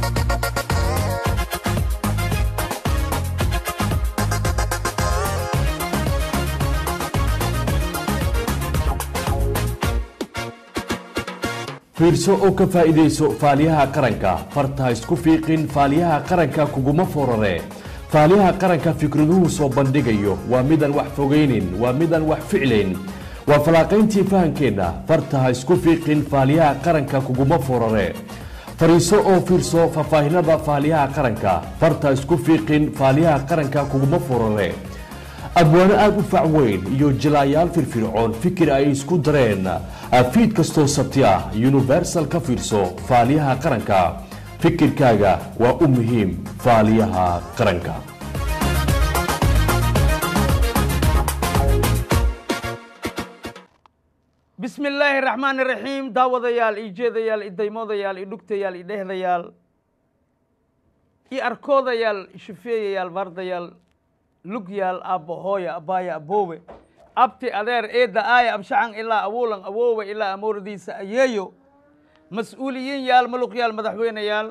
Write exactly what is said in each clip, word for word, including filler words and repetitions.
fiirso oo ka faa'iideyso faaliyaha qaranka farta isku fiiqin faaliyaha qaranka kuguma forare faaliyaha qaranka fikraduhu soo bandhigayo waa midan wax fogeynin waa midan wax ficleyn waa falaaqayntii fahankeena farta isku fiiqin faaliyaha qaranka kuguma forare fariiso oo fiirso fafaahinada faaliyaha qaranka farta isku fiiqin faaliyaha qaranka kuguma forare abwaano aad u fac weyn iyo jilaayaal firfircoon fikir ay isku dareen fiid kastoo sabti ah universal ka fiirso faaliyaha qaranka fikirkaaga waa u muhiim faaliyaha qaranka بسم الله الرحمن الرحيم داود يال إيجاد يال إديمود يال إدكت يال إده يال إأركود يال شفية يال برد يال لوك يال أبو هويا أبايا أبوه أبتي أدير إيدا آية أبشعن إلا أولن أبوه إلا أمور دي سأييو مسؤوليين يال ملوك يال مدحوين يال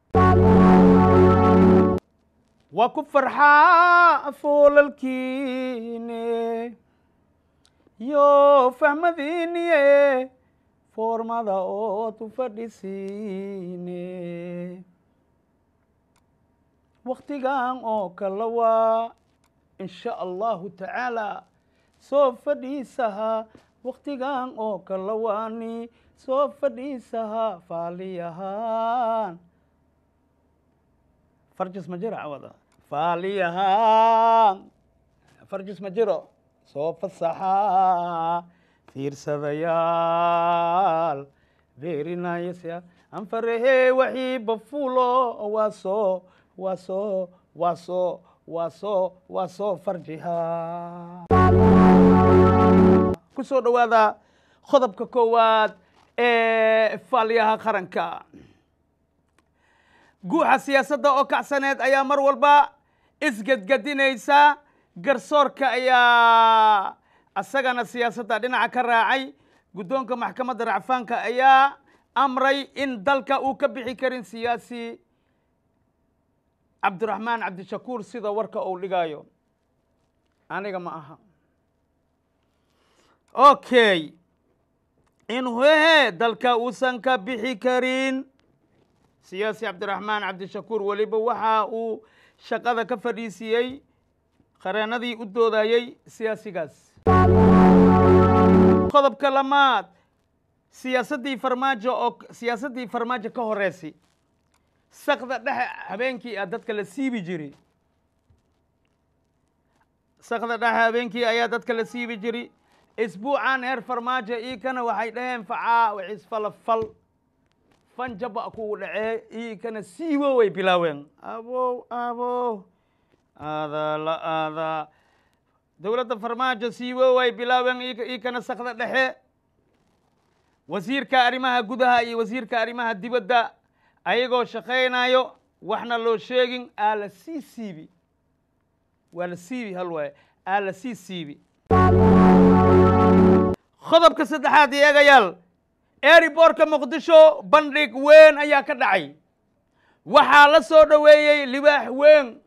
وكفر حافول الكيني يو فهمديني فورما دا او تفديسيني وقتيغان او كلوا ان شاء الله تعالى سوف فديسها وقتيغان او كلواني سوف فديسها فاليهان فرجس مجرى عوضا فاليهان فرجس مجرى سوف الصحا فير سذيال فيري نايس يا أنفره وحي بفولو واسو واسو واسو واسو واسو فرجها كسو دوادا خضب ككوات إيه فاليها خرنكا جوها سياسة دا أوكع سنة أيام مر والبا إسجد قدينيسا garsoorka ayaa asagana siyaasadda dhinaca ka raacay guddoonka maxkamadda racfaanka ayaa amray in dalka uu ka bixi karin siyaasi cabdiraxmaan cabdishakuur sida warka uu dhigayo aniga ma aha okay in huhe dalka uusan ka bixi karin siyaasi cabdiraxmaan cabdishakuur waliba waxa uu shaqada ka fadhiisiyey qareenadii u doodayay siyaasigaas qodobka lamaad siyaasadii farmaajo oo siyaasadii farmaajo ka horeysay saqda dhexe habeenkii ayaa dadka la siibi jiray saqda dhexe habeenkii ayaa dadka la siibi jiray isbuucan heer farmaajo ii kana waxay dhaheen facaa wixis falafal fanjaba ku dhacee ii kana siibo way bilaaween abo abo هذا لا هذا دولة فرماجة سيوو واي بلاوين إيكنا سقطة دحي وزير كارمها قدها أي وزير كارمها ديبدا أيغو شقينايو وحنا لو شيغين على سي سي بي وعلى سي بي هلواي على سي سي بي خضب كسدحات يا غيال ايري بورك مقدشو بندق وين ايا كدعي وحا لسو دويي لباح وين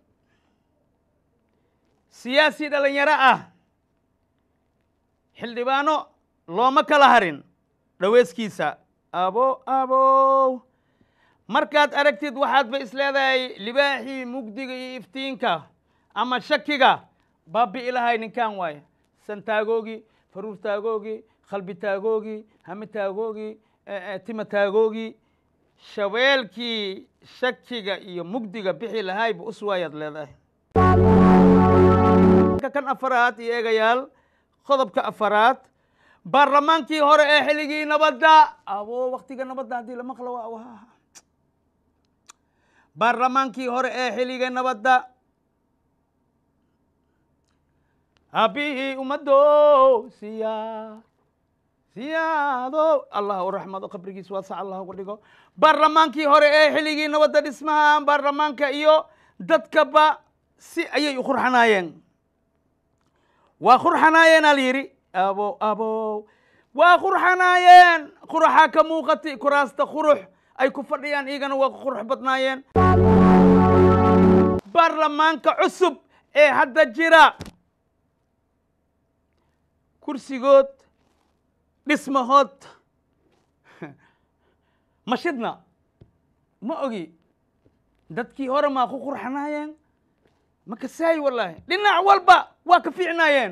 siyaasi dhalinyaro ah xildhibaano looma kala harin dhaweeskiisa abo abo markaad aragtid waxaad ba isleedahay libaaxii mugdiga iyo iftiinka ama shakiga baabi ilahay ninkan waay santaagogi faruurtaagogi qalbitaagogi hamitaagogi timataagogi shabeelkii shakiga iyo mugdiga bixi lahay bu uswaayad leedahay kan afaraad iyo eegayaal qodobka afaraad baarlamaankii hore ee xilligii nabadda abo waqtiga nabadda hadii la maqlo waa baarlamaankii hore ee xilliga nabadda abihi umado siya siyaado allah u raxmado qabrigiisa waa sax allah ugu dhigo baarlamaankii hore ee xilligii nabadda dhismaha baarlamaanka iyo dadkaba si ayay u qurxanaayeen waa qurxanaayeen alyiri abo abo waa qurxanaayeen quraxa ka muuqati kuraasta qurux ay ku fadhiyaan iyagana waa qurux badnaayeen baarlamaanka cusub ee hadda jira kursigood dhismahood mashidna ma ogi dadkii hore maa ku qurxanaayeen ma kasaay wallaahi dhinac walba waa ka fiicnaayeen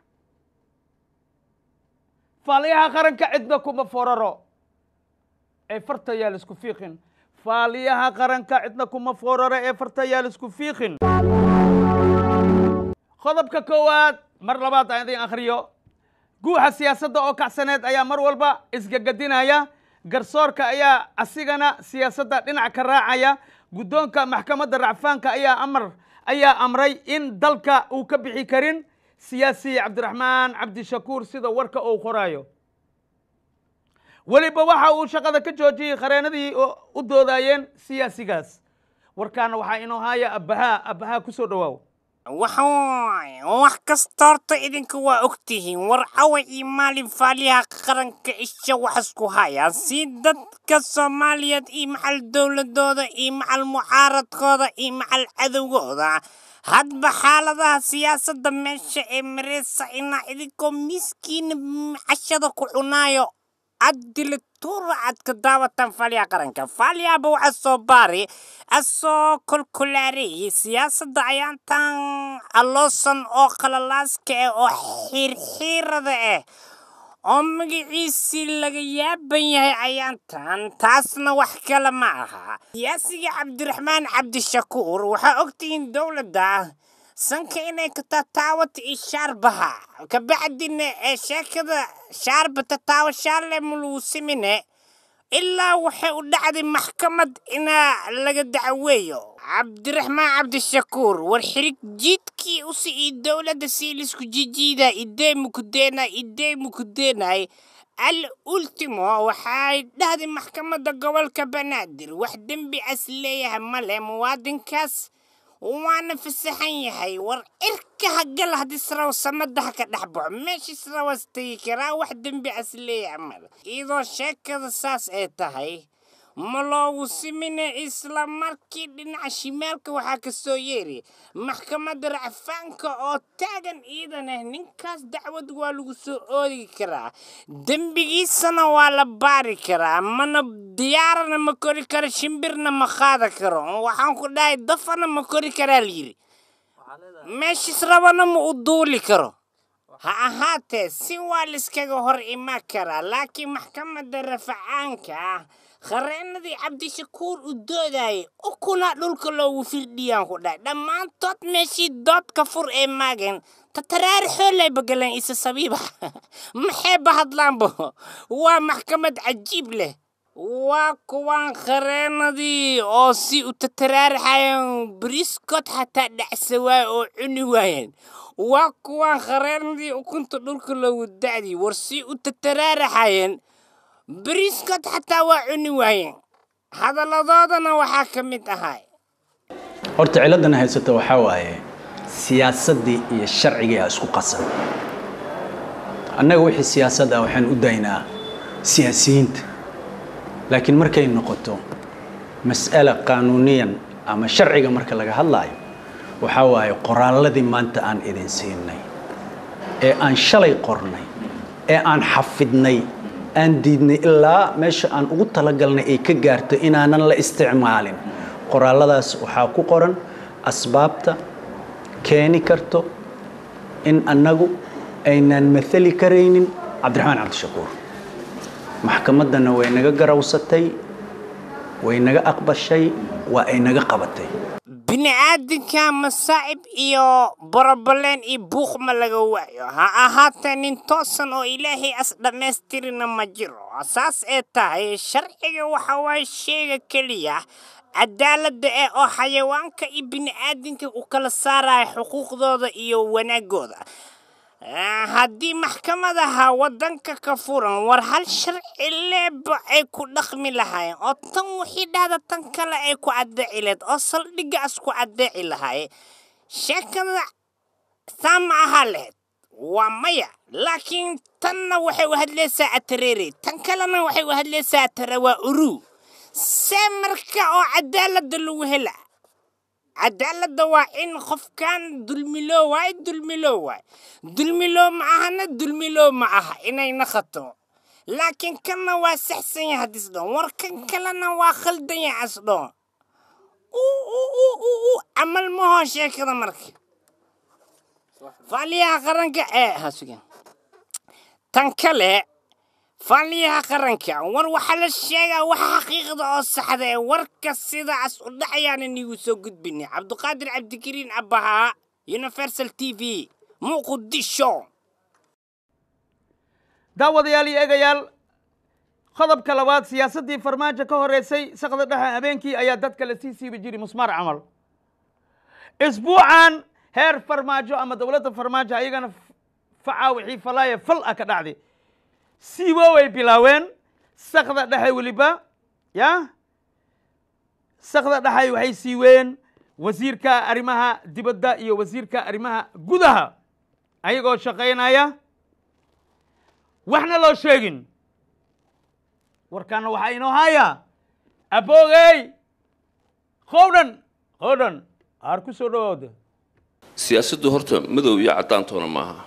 faaliyaha qaranka cidna kuma foraro ee farta yaa la isku fiiqin faaliyaha qaranka cidna kuma foraro ee farta yaa la isku fiiqin qodobka koowaad mar labaad aan idin akhriyo guuxa siyaasadda oo kacsaneed ayaa mar walba isgagadinaya garsoorka ayaa asigana siyaasadda dhinac ka raacaya guddoonka maxkamadda racfaanka ayaa amar ayaa amray in dalka uu ka bixi karin siyaasi cabdiraxmaan cabdishakuur sida warka uu qoraayo weliba waxa uu shaqada ka joojiyey qareenadii u doodayeen siyaasigaas warkaana waxaa inoo haya abbahaa abbahaa ku soo dhawaaw waxawaay wax kasta horta idinka waa ogtihiin war cawa iyo maalin faaliyaha qaranka isha wax isku hayaan si dadka soomaaliyeed iyo macal dowladooda iyo macal mucaaradkooda iyo macal cadowgooda hadba xaaladaha siyaasadda meesha ee mareysa inaa idinkoo miskiina cashada ku cunaayo adile tuura aad ka daawatan faaliyaha qaranka faaliyaaba waxa soo baari asoo kolkolaariyey siyaasadda ayaantan aloosan oo qalalaaska ah oo xiirxiirada ah oo magaciisii laga yaaban yahay ayaantan taasna wax kale ma aha siyaasiga cabdiraxmaan cabdishakuur waxaa ogtihiin dowladda sanka inay ka tataawata iyo shaarbaha kabacdina ee sheekada shaarba tataawashaale mulagu simine ilaa waxay u dhacday maxkamad inaa laga dacweeyo cabdiraxmaan cabdishakuur war xirig jiidkii usi iyo dowladda sii lisku jijiida idee mukudeenay idee mukudeenay al ultimo waxay dhahday maxkamadda gobolka banaadir wax dembi as leeyahay male muwaadinkaas وانا فسحن يحي ور إركه قال هدي سراو سمدها كدحبع ماشي سراو استيكرا واحد بأسلي عمل إذا شك الساس إتهاي ملاو سمينا إسلام ماركي دينا شمالك وحاك السويري محكمة رعفانك أو تاغن إذا نهنكاس دعوة والو سؤالي كرا دنبغي سنة والا باري كرا من ديارنا مكوري كرا شمبرنا مخادا كرا وحانكو داي دفنا مكوري كرا ليري ماشي سرابنا مؤدولي كرا ها هاتي سوالسكا هور إما كرا لكن محكمة رفعانك qareenadii cabdishakuur u doodayay ukuna dhulka loogu firdhiyaan ku dhaay dhammaantood meeshii doodka fur ee maagan tataraari xoolay bagaleen isa sabiiba maxay bahadlaanbo waa maxkamad cajiib leh waa kuwaan qareenadii oo si u tataraarixayaan briskot xataa dhacsa waay oo cuni waayeen waa kuwaan qareenadii ukunta dhulka loogu dacdi war si u tataraarixayeen بريسكت حتى وعني وين هذا لضادنا وحاكم متهاي horta ciladana haysata waxa waaye siyaasadii iyo sharciga isku qasan annaga wixii siyaasadda waxaan u daynaa siyaasiyiinta laakiin markay noqoto mas'ala qaanuuniyan ama sharciga marka laga hadlayo waxa waaye qoraalladii maanta aan idin siinay ee aan shalay qornay ee aan xafidnay aan diidnay ilaa meesha aan ugu talagalnay ay ka gaarto inaanan la isticmaalin qoraaladaas waxaa ku qoran asbaabta keeni karto in annagu aynaan mathali karaynin cabdiraxmaan cabdishakuur maxkamaddana way naga garawsatay way naga aqbashay waa ay naga qabatay bini aadamka masaa'ib iyo barabaleen iyo buuq ma laga waayo ha ahaatee nin toosan oo ilaahay as dhammaystirina ma jiro asaas ee tahay sharciga waxa waaye sheega keliya cadaaladda ee oo xayawaanka iyo bini aadamka u kala saaraya xuquuqdooda iyo wanaagooda haddii maxkamadaha waddanka ka furan war hal sharci leeba ay ku dhaqmi lahaayeen oo tan wixii dhahda tan kale ay ku addeeci lahayd oo saldhiggaas ku addeeci lahaay sheekada saa ma aha lahayd waa maya laakiin tanna waxay u hadlaysaa atareere tan kalena waxay u hadlaysaa atara waa uruu سمرك أو عدالة دلوهلا عدالة وإن خف كان دلملو واي دلملو واي دلملو معهنا دلملو معها إني نخطو لكن كنا واسحسن يهدس دون وركن كلنا واخل دي عصدون أو أو أو أو عمل مهو شيء كذا مرك فاليها قرنك إيه هاسوكين تنكله فاليها قرنك وروح على الشيء وحقيقة الصحة ورك السيدة عصود حيانا نيوسو قد بني عبد القادر عبد الكريم أبها يونيفرسال تي في مو قديشو daawadayaal eegayaal qodobka labaad siyaasadii farmaajo ka horeysay saqda dhexe habeenkii ayaa dadka la sii siibi jiray musmaar camal isbuucan heer farmaajo ama dowladda farmaajo ayagana facaa wixii falaaya fal ah ka dhacday siibo way bilaaween saqda dhexe weliba ya saqda dhexe waxay siiween wasiirka arrimaha dibadda iyo wasiirka arrimaha gudaha ayagoo shaqaynaya waxna loo sheegin warkaana waxa inoo haya aboogay qowdhan qowdhan aar ku soo dhawaada siyaasaddu horta madow iyo caddaantoona maaha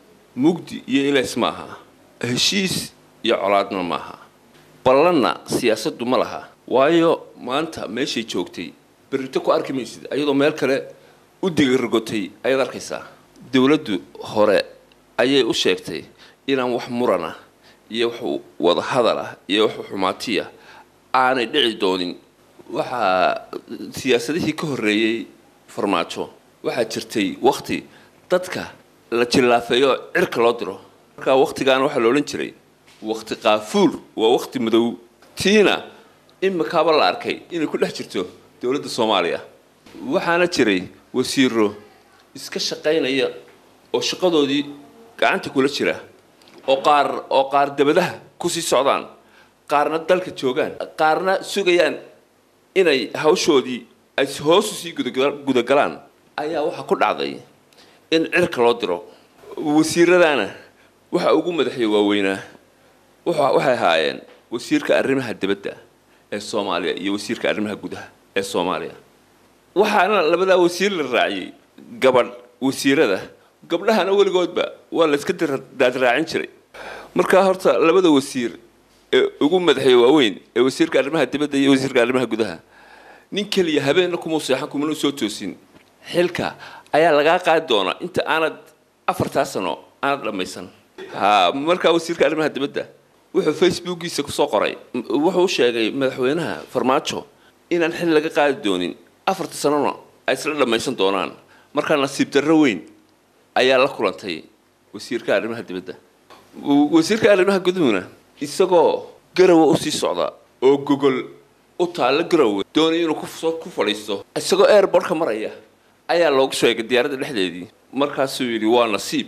mugdi iyo ilays maaha heshiis iyo colaadna maaha ballanna siyaasaddu ma laha waayo maanta meeshay joogtay berrito ku arki maysid ayadoo meel kale u digirgotay ayaad arkaysaa dowladdu hore ayay u sheegtay inaan wax murana iyo wax wada hadal ah iyo wax xumaatiya aanay dhici doonin waxa siyaasadihii ka horeeyay farmaajo waxa jirtay waqti dadka la jilaafeeyo cirka loo diro marka waqtigan waxa loo oran jiray waqti qaafuul waa waqti madow tiina imikaaba la arkay inay ku dhex jirto dowladda Soomaaliya waxaana jiray wasiiro iska shaqaynaya oo shaqadoodii gacanta kula jira oo qaar oo qaar dabadaha ku sii socdaan qaarna dalka joogaan qaarna sugayaan inay hawshoodii ay hoos u sii gudagalaan ayaa waxa ku dhacday in cirka loo diro wasiiradana waxa ugu madaxay waaweynaa waxa waxay haayeen wasiirka arrimaha dibadda ee Soomaaliya iyo wasiirka arrimaha gudaha ee Soomaaliya waxaana labada wasiir la raaciyay gabadh wasiirada gabdhahana waligoodba waa la iska daadraacin jiray marka horta labada wasiir ee ugu madaxay waaweyn ee wasiirka arrimaha dibadda iyo wasiirka arrimaha gudaha nin kaliya habeenna kuma seexan kuma soo toosin xilka ayaa laga qaadi doona inta aanad afarta sano aanad dhamaysan ha marka wasiirka arrimaha dibadda wuxuu facebookiisa ku soo qoray wuxuu sheegay madaxweynaha farmaajo inaan xil laga qaadi doonin afarta sano ay isla dhamaysan doonaan marka nasiib darro weyn ayaa la kulantay wasiirka arrimaha dibadda wasiirka arrimaha gudaha isagoo garawa u sii socda oo gogol u taala garawa doonay inuu ku soo ku fadhiisto isagoo airport ka maraya ayaa loogu sheegay diyaaradda dhexdeedii markaas uu yiri waa nasiib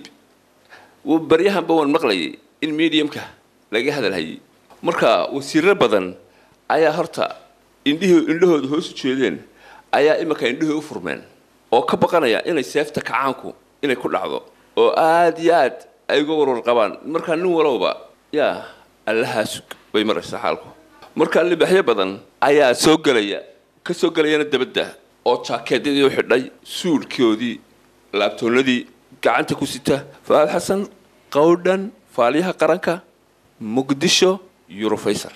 uu baryahan baan maqlayay in mediumka laga hadalhayay marka wasiirro badan ayaa horta indhihii indhahooda hoos u jeedeen ayaa imika indhihii u furmeen oo ka baqanaya inay seefta kacaanku inay ku dhacdo oo aad iyo aad ay uga warwar qabaan marka nin walowba yaa allahaas way maraysaa xaalku marka libaxyo badan ayaa soo galaya ka soo galayana dabadda oo jaakeedadii u xidhay suulkoodii laabtoonadii gacanta ku sita Faad Xasan qowdhan faaliyaha qaranka Muqdisho Eurofacer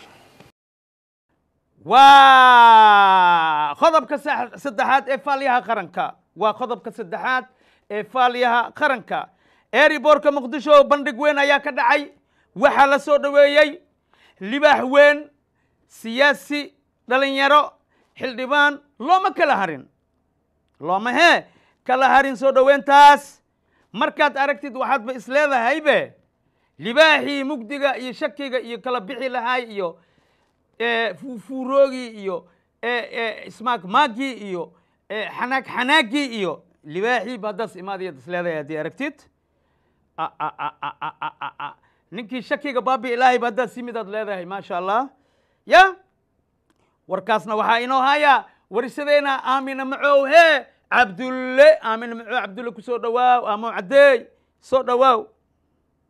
waa qodobka saddexaad ee faaliyaha qaranka waa qodobka saddexaad ee faaliyaha qaranka eeriboorka Muqdisho bandhig weyn ayaa ka dhacay waxa la soo dhaweeyay libaax weyn siyaasi dhalinyaro xildhibaan looma kala harin looma he kala harin soo dhaweyntaas markaad aragtid waxaad ba isleedahay be libaaxii mugdiga iyo shakiga iyo kala bixi lahaay iyo ee fuuroogi iyo ee ismaak maagi iyo ee xanaag xanaagi iyo libaaxii badas imaadiyad isleedahay hadii aragtid a a a a ninkii shakiga baabi ilaahay badas simidaad leedahay ma sha Allah ya warkaasna waxa inoo haya warisadeena aamina macow he cabdulle aamina macow cabdulle ku soo dhawaaw aamo cadeey soo dhawaaw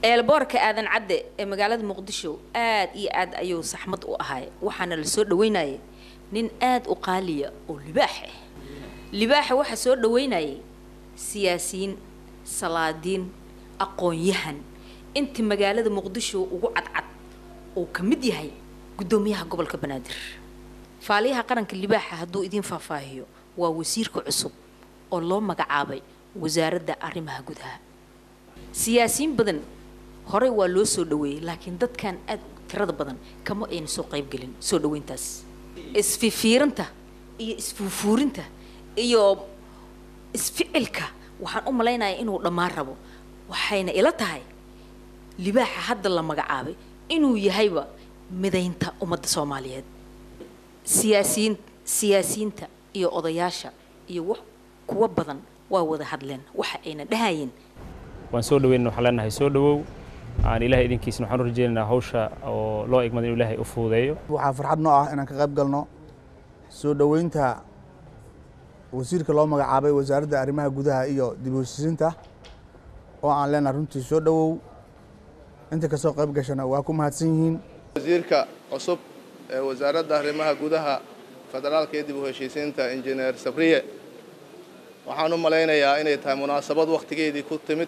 eelboorka aadan cadde ee magaalada muqdisho aad iyo aad ayuu saxmad u ahay waxaana la soo dhaweynayay nin aad u qaaliya oo libaax ah libaaxa waxa soo dhaweynayay siyaasiyiin salaadiin aqoon-yahan inta magaalada muqdisho ugu cadcad oo ka mid yahay gudoomiyaha gobolka banaadir faaliyaha qaranka libaaxa hadduu idin faahfaahiyo waa wasiirka cusub oo loo magacaabay wasaaradda arrimaha gudaha siyaasiyiin badan hore waa loo soo dhaweeyay laakiin dadkan aad tirada badan kama ayna soo qayb gelin soo dhaweyntaas isfifiirinta iyo isfuufuurinta iyo isficilka waxaan u malaynayaa inuu dhammaan rabo waxayna ila tahay libaaxa hadda la magacaabay inuu yahayba midaynta ummadda Soomaaliyeed siyaasiyiin siyaasiyiinta iyo odayaasha iyo wax kuwa badan waa wada hadleen waxa ayna dhahayeen waan soo dhaweynaa waxa leenahay soo dhawow aan ilaahay idinkiisna waxaan u rajaynaynaa hawsha oo loo egmado inuu ilaahay u fududeeyo waxaa farxad noo ah inaan ka qayb galno soo dhaweynta wasiirka loo magacaabay wasaaradda arrimaha gudaha iyo dib u heshiisiinta oo aan leenahay runtii soo dhawow inta ka soo qayb gashana waa ku mahadsan yihiin wasiirka cusub ee wasaaradda arrimaha gudaha federaalka iyo dib u heshiisiinta injineer Sabriye waxaan u malaynayaa inay tahay munaasabad waqtigeedii ku timid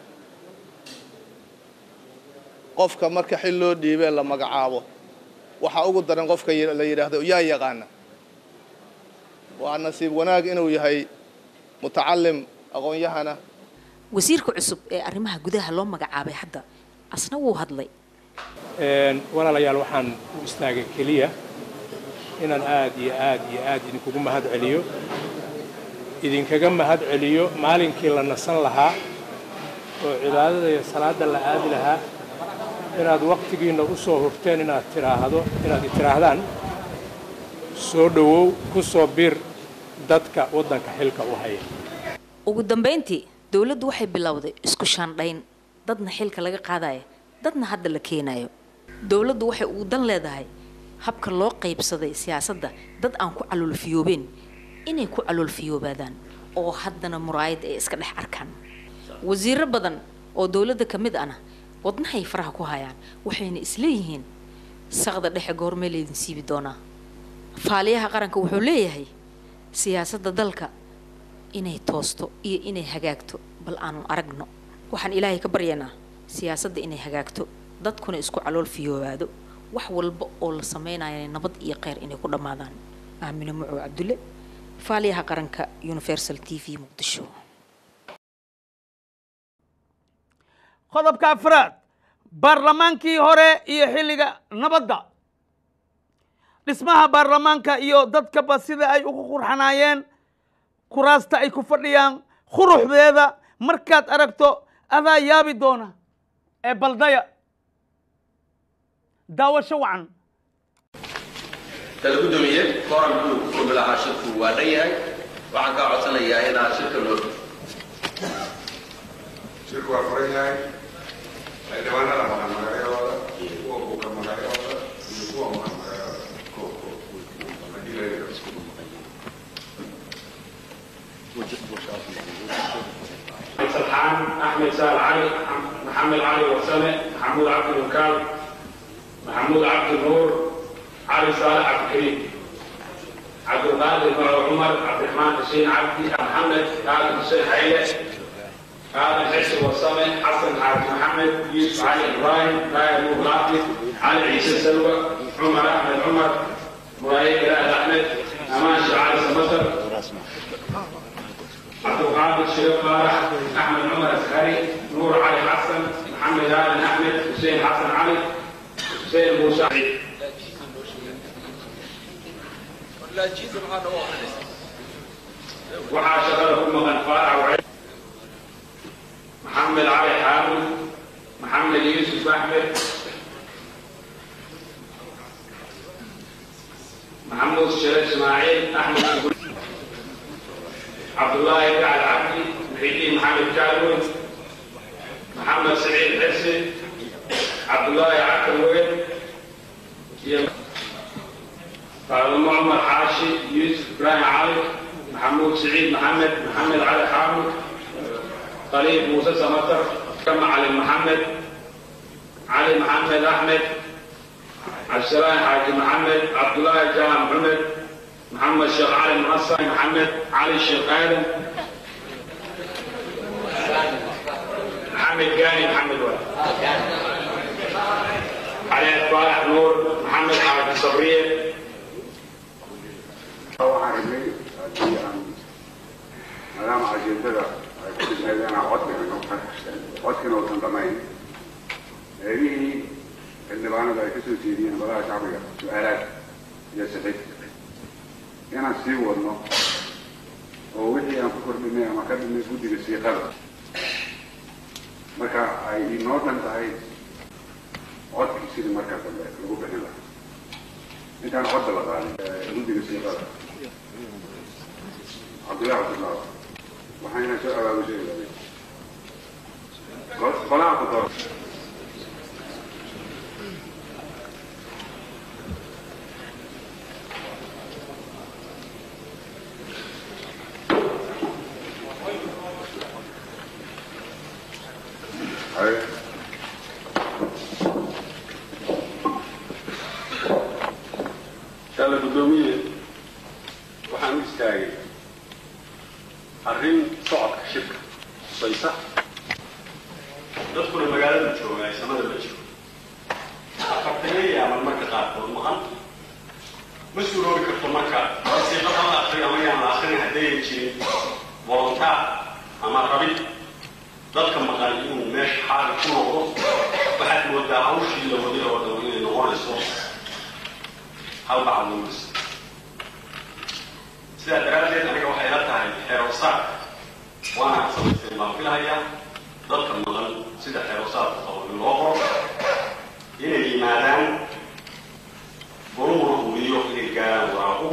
qofka marka xil loo dhiibay la magacaabo waxa ugu daran qofka la yiraahdo yaa yaqaan waa nasiib wanaag inuu yahay mutacallim aqoon-yahana wasiirka cusub ee arrimaha gudaha loo magacaabay hadda asna wuu hadlay een walaalayaal waxaan u istaagay kaliya inaan aad iyo aad iyo aad idinkugu mahad celiyo idinkaga mahad celiyo maalinkii la nasan lahaa oo cibaadada iyo salaada la aadi lahaa inaad waqtigiina u soo hurteen inaad tiraahdo inaad tiraahdaan soo dhawow ku soo bir dadka wadanka xilka u haya ugu dambeyntii dawladdu waxay bilowday isku shaandhayn dadna xilka laga qaadayo dadna hadda la keenayo dawladdu waxay ugu dan leedahay habka loo qaybsaday siyaasadda dad aan ku calulfiyoobeen inay ku calulfiyoobaadaan oo haddana muraayad ay iska dhex arkaan wasiirro badan oo dawladda ka mid ahna wadnahay faraha ku hayaan waxayna isleeyihiin saqda dhexe goormee leedin siibi doonaa faaliyaha qaranka wuxuu leeyahay siyaasadda dalka inay toosto iyo inay hagaagto bal aanu aragno waxaan ilaahay ka baryaynaa siyaasadda inay hagaagto dadkuna isku calulfiyoobaado wax walba oo la sameeynayo nabad iyo khayr inay ku dhamaadaan aamina mucuu cabdulle faaliyaha qaranka Universal T V Muqdisho qodobka afraad baarlamaankii hore iyo xilliga nabadda dhismaha baarlamaanka iyo dadkaba sida ay ugu qurxanaayeen kuraasta ay ku fadhiyaan quruxdeeda markaad aragto adaa yaabi doona ee baldaya daawasho wacan kala gudoomiye koranku ku bilaha shirku waa dhayahay waxaan ka codsanayaa inaan shirka loo shirku waa furan yahay ay dhawaanada maqan magacayooda iyo kuwa buuka magacayooda iyo kuwa maqan magacayooda سرحان أحمد سال علي محمد علي وسامة محمود عبد الوكال محمود عبد النور علي صالح عبد الكريم عبد القادر بن عمر عبد الرحمن حسين عبدي محمد آدم حسين حيلة آدم حسين وسامة حسن عبد محمد يوسف علي إبراهيم رايد نور غافل علي عيسى سلوى عمر أحمد عمر مرايد جلال أحمد أمان شعار سمسر عبد القادر شريف فارح احمد عمر اسخري نور علي حسن محمد آل احمد حسين حسن علي حسين موسى وحاشرهم من فارع وعيد محمد علي حامد محمد يوسف احمد محمود الشريف اسماعيل احمد عبد الله بن عبدي محيدين محمد كالون محمد سعيد حسن عبد الله عكروين قال عمر حاشي يوسف ابراهيم علي محمود سعيد محمد محمد علي حامد طليب موسى سمطر كما علي محمد علي محمد أحمد عبد السلام حاج محمد عبد الله جامع محمد محمد شيخ علي منصر محمد علي الشيخ آدم محمد جاني محمد ولد علي صالح نور محمد حاج صبريه مدام عجيبتها كنت أنا عدت منهم عدت نوصل ضمين هذه اللي بعنا ده كسر سيدين بقى شعبية سؤالات يا سيدي أنا سيو والله وودي أن أفكر بإني ما كان من جودي بالسيقظة مركا أي نورتن تاي عد كسر مركا تبع لو بهلا أنت أنا عد الله تعالى جودي بالسيقظة عبد الله عبد الله وحين سؤال أبو شيء قلعة الضرب شاله قدومية وحان مستاقي arrin socodka shirka baysa dadkuna magaalada jooga ay samada la jiro afartanaya ama marka qaarkood maqan ma suuroobi karto marka wasiiqada la akhriyo ama yaan la akhrin hadday jirin volontaar ama rabid dadka maqan inuu meesha xaal ku noqdo waxaad moodaa hawshii la wadi oo dhan inay noqonayso hal bacad nuulis sidaa daraaddeed aniga waxay la tahay xeerosaar waana samaystay baan filahayaa dadka maqan sida xeerosaarka qabo in loo qoro inay yimaadaan gorumuna hubiyo inay gaaraan waraaqu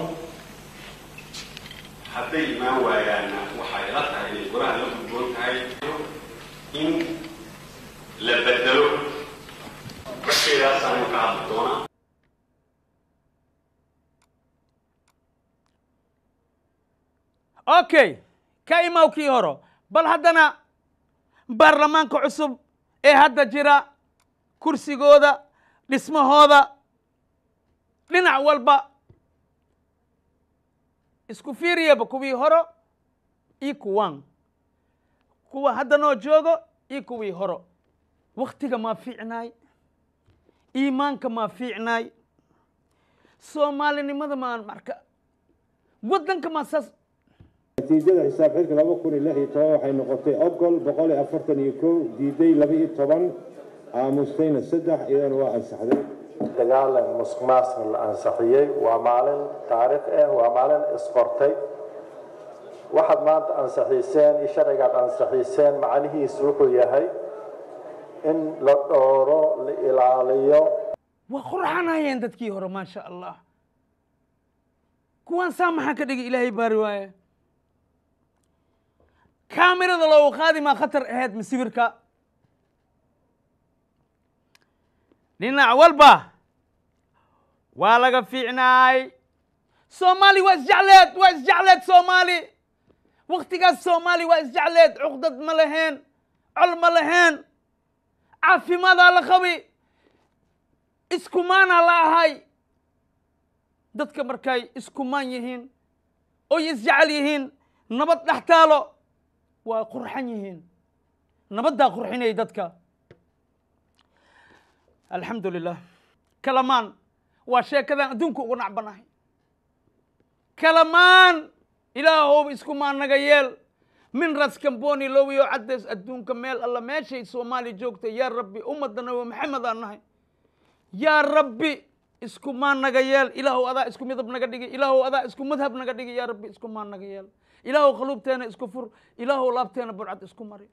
hadday imaan waayaanna waxay la tahay inay goraha la gudboon tahay in la bedelo markeedaasaan ka hadli doonaa okay ka imaw kii horo bal haddana baarlamaanka cusub ee hadda jira kursigooda dhismahooda dhinac walba isku fiiriyaba kuwii horo iyo kuwan kuwa hadda noo joogo iyo kuwii horo waktiga maa fiicnaay iimaanka maa fiicnaay soomaalinimada maan marka waddanka maa saas natiijada xisaab xilka laba kun iyo lix iyo toban waxay noqotay ogol boqol iyo afartan iyo kow diiday laba iyo toban aamustayna saddex iyadana waa ansaxday dagaalan musuqmaasuqa la ansixiyey waa maalin taariikh ah waa maalin isqortay waxaad maanta ansixiiseen iyo sharcigaad ansixiiseen macnihiisu wuxuu yahay in la dhooro la ilaaliyo waa qurxanayeen dadkii hore maasha allah kuwaan saa maxaa ka dhigi ilaahay baari waaye kaamirada loogu qaadi maa khatar ahayd masawirka dhinac walba waa laga fiicnaay soomaali waa isjecleed waa isjecleed soomaali waktigaas soomaali waa isjecleed cuqdad ma laheen col ma laheen caafimadaa la qabi iskumaanaa la ahay dadka markay iskumaan yihiin oy isjecel yihiin nabad dhex taalo waa qurxan yihiin nabaddaa qurxinayay dadka alxamdu lilah kalamaan waa sheekadaan adduunka ugu nacbanahay kalamaan ilaahow iskumaan naga yeel min ras kamboni lowiyo caddeys adduunka meel alla meeshay soomaali joogta yaa rabbi ummadda nabi maxamed aan nahay yaa rabbi iskumaan naga yeel ilaahow adaa isku midab naga dhigi ilaahow adaa isku madhab naga dhigi yaa rabbi iskumaan naga yeel ilaahow qaluubteena isku fur ilaahow laabteena burcad isku mari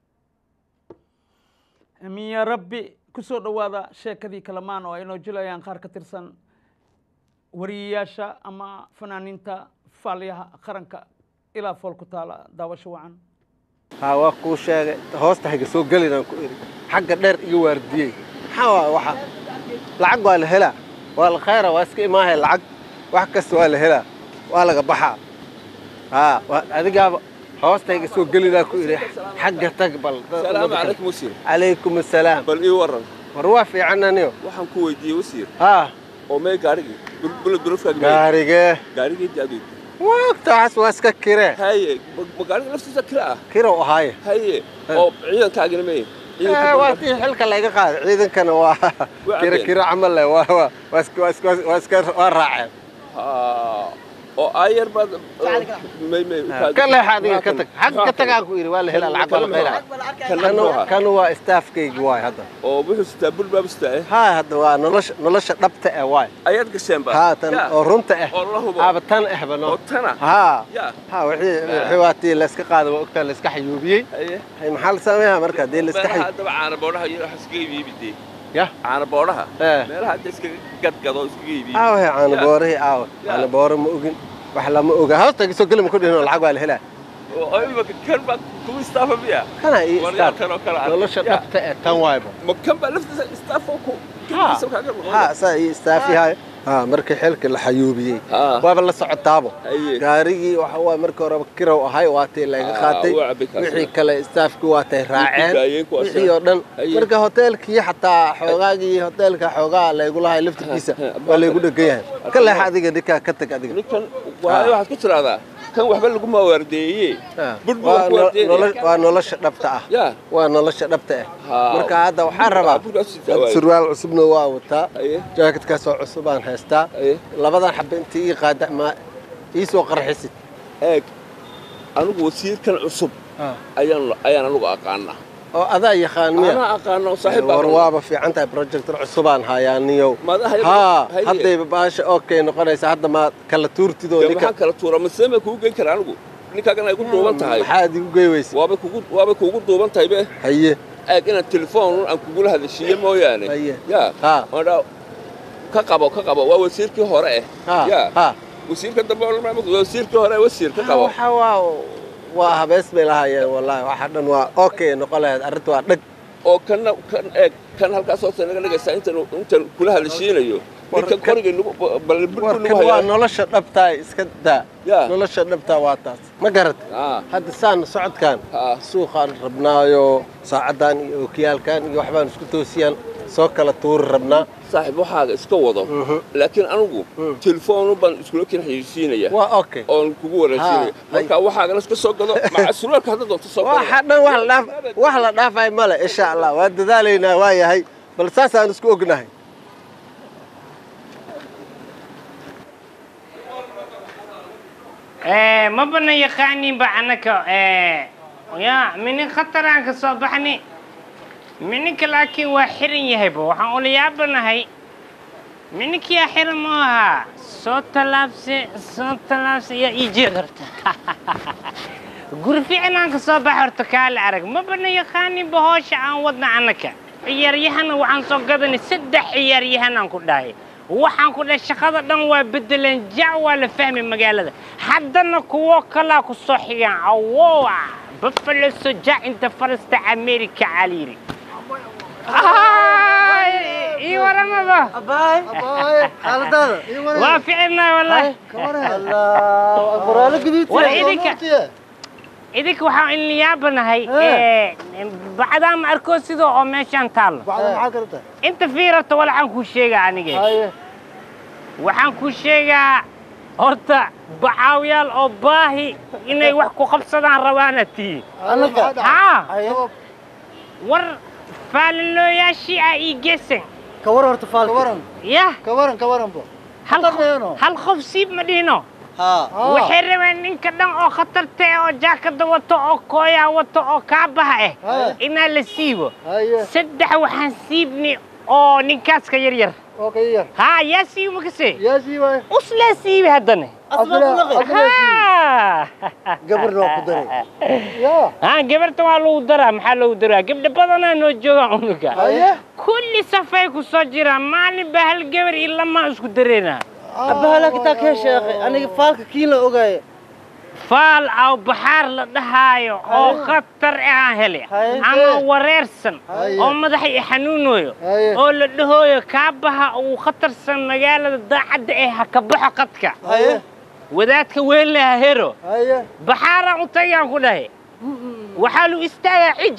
amin yaa rabbi ku soo dhowaada sheekadii kalamaan oo ay noo jilayaan qaar ka tirsan wariyayaasha ama fanaaniinta faalyaha qaranka ilaa fool ku taala daawasho wacan ها وأكو شيء هوست حاجة سو قلنا حاجة دير يوار دي حوا وح العق ولا هلا والخير واسكي ما هي العق وحكى السؤال هلا ولا قبحة ها هذا جاب هوست حاجة سو قلنا حاجة تقبل السلام عليكم مسير عليكم السلام بل إيه ورن war fiican aniyo waxaan ku weydiiyey wasiir ha oo mee gaarigi bulad bulad gaarige gaarigi jaadu waqtaas waa iska kire haye ma gaarigi laftiisa kira ah kira oo haye haye oo ciidankaagina mee ciidanka waa tii xilka laga qaad ciidankana waa kira kira camal leh waa waa iska waa iska waa raacay ha oo ayar bad may may kale xadiga ka tag xaq ka tag aan ku yiri waa la helaa lacag wala qeyra kan waa staafkaygi waay hadda oo wuxuu istaabul baabista ha hadda waa nolosha nolosha dhabta ah waay ayad gasheen ba ha tan oo runta ah aba tan ah bano ha ha wixii xiwaati la iska qaado waa ogtaa la iska xayuubiyay hay maxal sameeyaa marka dee la iska xay hadda caana boodaha iyo wax iska iibiyay يا عنا بورها meelaha iska gad gado iska iibiyo aaw caana boorhi aaw caana boor ma ogin wax la ma oga hoosta soo galma ku dhino lacag waa la helaa oo ay ma kan ba ku istaafa biya kana ii istaafa nolosha dhabta ee tan waayba ma kan ba laftiisa istaafa ku ha saa ii istaafi hay ha markii xilka la xayuubiyay waaba la socotaabo gaarigii waxa waa markii hore kirow ahay waatay laga qaatay wixii kale istaafki waatay raaceen wixii oo dhan marka hoteelkii xataa xoogaagii hoteelka xoogaa la igu lahay laftigiisa waa la igu dhagan yahay kale adiga ninka ka tag adiga ninkan waa waxaad ku tiraahdaa kan waxba lagu ma waardeeyay waa nolosha dhabta ah waa nolosha dhabta ah marka hadda waxaan rabaa surwaal cusubna waa wataa jaakadkaas oo cusub aan haystaa labadan xabba intii ii qaada ma ii soo qarxisid eeg anigu wasiirkan cusub ayaan ayaan anigu aqaana oo adaa yaqaan miya ana aqaano saaxiib baan warwaaba fiican tahay projector cusub aan hayaaniyo ha hadday baasha okay noqonaysa hadda ma kala tuurtido ninka kala tuura ma sameey ku geyn kara anigu ninkaagana ay ku duuban tahay maxaad igu geeyaysaa waaba kugu waaba kugu duuban tahay be haye eeg ina telefoon aan kugu la hadashiyo mooyaane ya ha wada ka qabo ka qabo waa wasiirkii hore ah ya ha wasiirka dambe waa wasiirkii hore wasiir ka qabo waxa waa waa habees bay lahaayeen wallahi waxa dhan waa okay noqoleed arrintu waa dhag oo kan kan eeg kan halkaas oo sanaga dhagaysa inta inta kula hadashiinayo ninka koriga bal bulbul waa nolosha dhabta iska daa nolosha dhabta waa taas ma garad hadda saan socodkan suuqan rabnaayo saacadan iyo okiyalkan iyo waxbaan isku toosiyaan soo kala tuur rabnaa saaxiib waxaaga iska wado laakiin anigu telefoon baan isku kala xiriirsiinaya waa okay oo kugu wareejinaya marka waxaaga iska soo gado maca suraalka hadda doonto soo gado waxa dhan wax la dhaaf wax la dhaafay male insha Allah waa dadaaleynaa waa yahay bal saas aan isku ognahay ee ma bana yaqaanin ba anaka ee ya min khataraan ka soo baxni minka laakiin waa xiran yahay ba waxaan ula yaabanahay minki ya xiran ma aha soo talaabsi soo talaabsi ya ii garta guri fiican ka soo bax horta kaal arag ma bana yaqaanin ba hoosha aan wadna anaka ciyaaryahan waxaan soo gadanay saddex ciyaaryahan aan ku dhahay waxaan ku dhahay shaqada dhan waa bedelan jac waa la fahmay magaalada haddana kuwo kala ku soo xigaan awoowa buffalo soo jac inta farasta America caliiri اي ورا ما با اباي اباي خالداده اي ورا وافعنا والله الله اكبر على قديت وايدك ايدك waxaan in yaabanahay ee bacda ma arko sidoo oo meeshan taal bacda ma karta inta fiirto wala aan ku sheegaa aniga waxaan ku sheegaa horta bacaawiyaal oo baahi inay wax ku qabsadaan rabaanati ha war فاللو يا شيء يجسن كورن هرت فال كورن يا كورن كورن بو هل هل خوف سيب مدينه ها وحرمن إنك دم أو خطرته أو جاك دوتو أو كويا وتو أو كعبه إن السيبه سدح وحنسيبني أو نكاس كيرير اوكي ها يا سيب مكسي يا سيب اصلا سيب هدني اصلا ها قبر لو قدري يا ها قبرت والو درا محل لو درا قبل بدنا نو جوغا عنك كل صفيك وسجرا مالي بهال قبر الا ما اسكو درينا ابهلك تاك يا شيخ انا فالك كيلو اوغاي فال او بحار لدهايو او خطر اه هلي اما وريرسن او مدخي حنونويو او لدهويو كابها او خطرسن مغالده داعد ايه كبخو قدكا wadaadka weyn la hero bixara u tagaan ku dhahay waxa lu istaaga cijo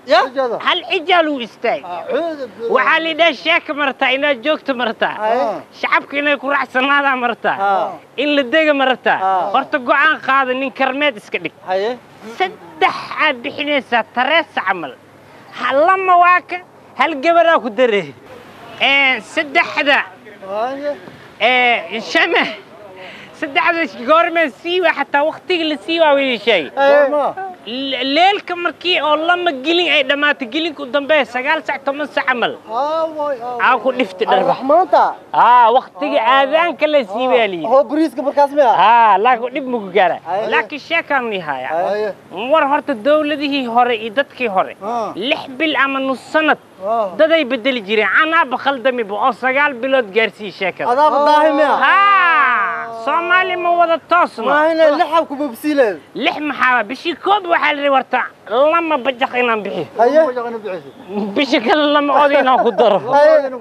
يا هل عجالو استاي وحالي ده شاك مرتا إنا جوكت مرتا شعبك إنا يكون راح سنادا مرتا إن لديك مرتا هرتو قعان قاد إن كرميد اسكدك سدح عاد بحنيسة تريس عمل هل لما واك هل قبرا كدري إيه سدح دا إيه شمه سدح دا قورمن سيوة حتى وقتك اللي سيوة ولا شيء الليل كمركي والله ما قلين أي دمات قلين قدام بيه سقال ساعة ثمان ساعة عمل أكو نفت دربة رحمانتا آه وقتك آذان كله سيوة لي هو بريس قبل كاسمها آه لكن نبي مقارة لكن شيء كان نهاية مور هرت الدولة دي هي هري إدتك هري لحب الأمن السنة ده ده يبدل جري أنا بخل دمي بقى سقال بلاد جارسي شكل هذا بالله يا ها صومالي ما وضع تصنع ما هنا اللحم كوب بسيلة لحم حوا بشي كوب وحال ورتا لما بجقينا بحي بشكل لما قضينا قدره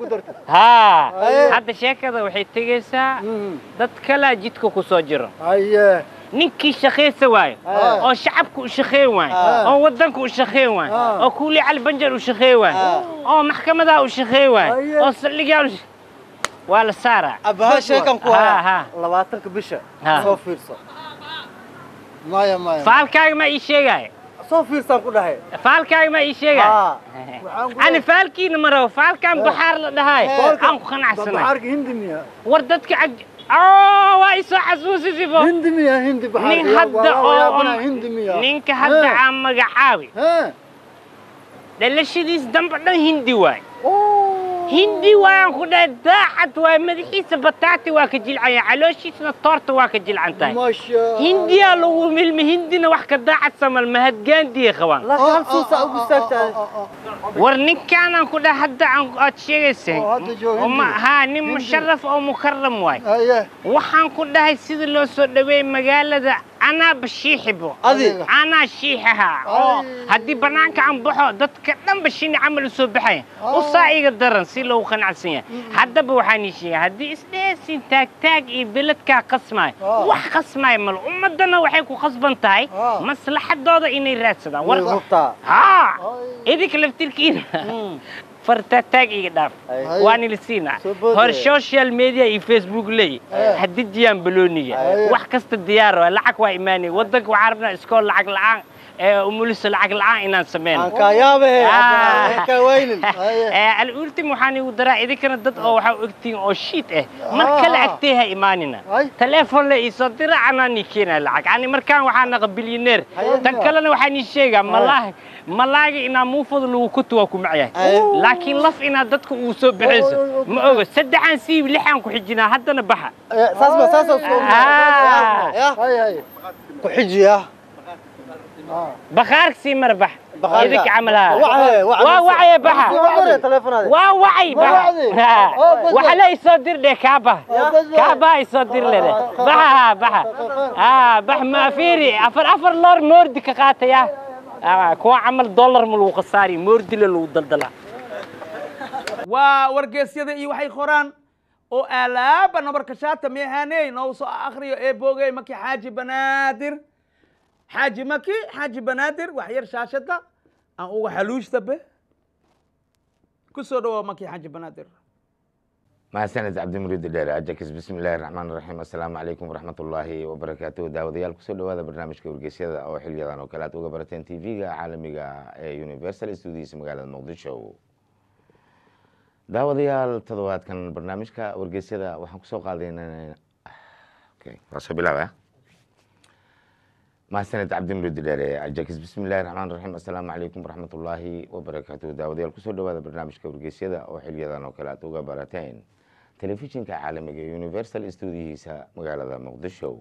ها هذا شيء كذا وحي تجلسا دت كلا جيتكو كسوجر ايه نينكي شخيص واي او شعبكو شخي واي او ودنكو شخي واي او كولي على البنجر وشخي واي او محكمة دا وشخي واي او سلقيا ولا سارة أبها شيء كم كوا ها ها لواترك بشة صوفير صو مايا مايا فالكاغ ما إيشيغاي صوفير صو كده هاي فالكاغ ما إيشيغاي أنا فالكي نمرة فالكاغ بحار لهاي أنا خنع سنة بحارك هندي ميا وردتك عج آه وايسو حسوسي سيبو هندي ميا هندي بحار نين حد أم هندي ميا نينك حد عم قعاوي دلش ديس دم بدن هندي واي هندي وان خدا داعت ومدحيس بطاطي واكجيل عيا علوشيس نطورت واكجيل عنتاي ما شاء هندي لو من هندينا وحكا داعت سمال مهدجان دي خوان لا كان سوسا أو سكتة ورنيك كان خدا حد عن أشياء وما ها نم مشرف أو مكرم واي وحن خدا هاي سيد لو سودوي مقالة ده أنا بشيحبه أنا شيحها هدي بنانك عم بحو دت كدم بشيني عمل سبحي وصاعي قدرن سيلو خنعسية هذا بوحاني شيء هدي إسداسين تاج تاج إبلتك قسماي وح قسماي مل أمدنا وحيكو خصبن تاي مصلحة دودا إني راسدا ورقة ها إذا كلفتيركين فرتا تاج يقدر واني لسينا هر السوشيال ميديا اي فيسبوك لي حدد ديان بلونية wax kasta diyaar waa lacag waa imaanay wadanka waxaarabna iskool lacag la'aan ee umulis lacag la'aan inaan sameeyno ka yaabe ka weynin ee al ultim waxaan ugu daraa idinkana dad oo waxa ogtiin oo shit ah marka lacagteeha imaanina telefoon la isoo dira anani keena lacag ani markaan waxaan naqa bilyaneer tan kalena waxaan ii sheegaa malaah malaagi ina muufad lagu ku tuwa ku macyahay laakiin laf ina dadku uu soo bixiso ma oga saddexan siib lixan ku xijina haddana baxa saas ma saas ya hay hay ku xijiya بخارك سي مربح يدك عملها وا وعي بحا وا وعي بحا وحلا يصدر لك كعبة كعبة يصدر لك بحا بحا اه بح ما فيري افر افر لور مورد كقاتا يا اه كو عمل دولار ملو خساري مورد لو دلدلا وا ورقيسيدا اي waxay qoraan oo alaaba nabarkashaata meehanay noo soo akhriyo ee boogay maki xaaji banaadir حاجي مكي حاجي بنادر وحير شاشته أن هو حلوش تبه كسر مكي حاجي بنادر مع سند عبد المريد الدير أجاكس بسم الله الرحمن الرحيم السلام عليكم ورحمة الله وبركاته داوديال كسر هذا برنامج كورجيسيا أو حلية وكالات وقبرتين تي في عالمية يونيفرسال ستوديوز مقالة مقدشة داوديال تضوات كان برنامج كورجيسيا وحنكسو قاعدين أوكي راسو بلا مع سند عبد المريد الدير أجاكس بسم الله الرحمن الرحيم السلام عليكم ورحمة الله وبركاته داوديال كسر هذا برنامج كورجيسيا أو حلية وكالات وقبرتين تلفزيون كعالمي يونيفرسال ستوديوز مقالة مقدشة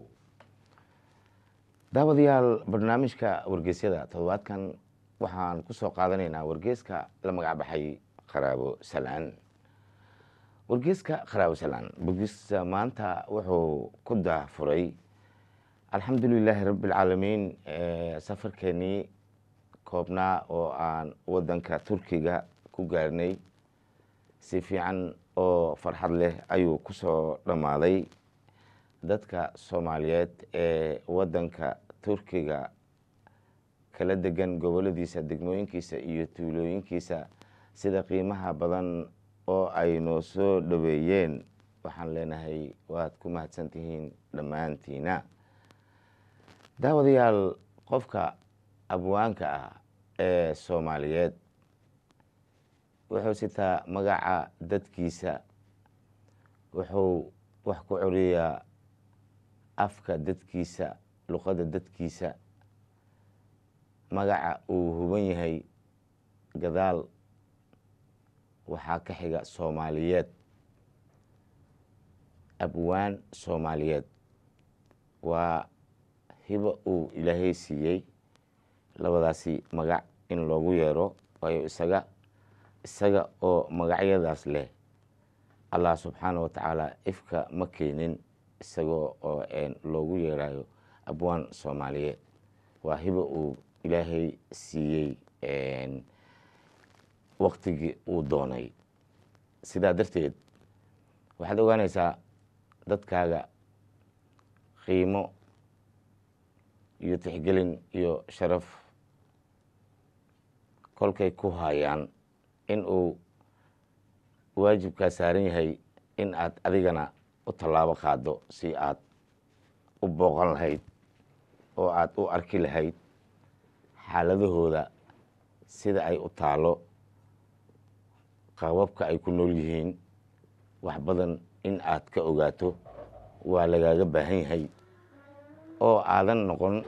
داوديال برنامج كورجيسيا تضوات كان وحان كسو قادنينا ورجيسكا لما قاعد بحي خرابو سلان ورجيسكا خرابو سلان بجيس مانتا وحو كدا فري الحمد لله رب العالمين سفر كني كوبنا وان ودنكا تركيا كوغارني سيفي عن او فرحad leh ayuu ku soo dhamaaday dadka Soomaaliyeed ee wadanka Turkiga kala degan goboladiisa degmooyinkiisa iyo tuulooyinkiisa sida qiimaha badan oo ay noo soo dhaweeyeen waxaan leenahay waad ku mahadsan tihiin dhammaantiina. daawadayaal qofka abwaanka ah ee soomaaliyeed wuxuu sitaa magaca dadkiisa, wuxuu wax ku curiyaa afka dadkiisa, luqadda dadkiisa. magaca uu huban yahay gadaal waxaa ka xiga soomaaliyeed, abwaan soomaaliyeed. waa hiba uu ilaahay siiyey labadaasi magac in loogu yeero, waayo isaga isaga oo magacyadaas leh allah subxaana wa tacaala ifka ma keenin isagoo oo loogu yeerayo abwaan soomaaliyeed. waa hiba uu ilaahay siiyey waktigii uu doonay. sidaa darteed waxaad ogaanaysaa dadkaaga qiimo iyo tixgelin iyo sharaf kolkay ku hayaan in uu waajibkaa saaran yahay in aad adigana u tallaabo qaado si aad u booqan lahayd oo aad u arki lahayd xaaladahooda sida ay u taalo, qababka ay ku nool yihiin. wax badan in aad ka ogaato waa lagaaga baahan yahay oo aadan noqon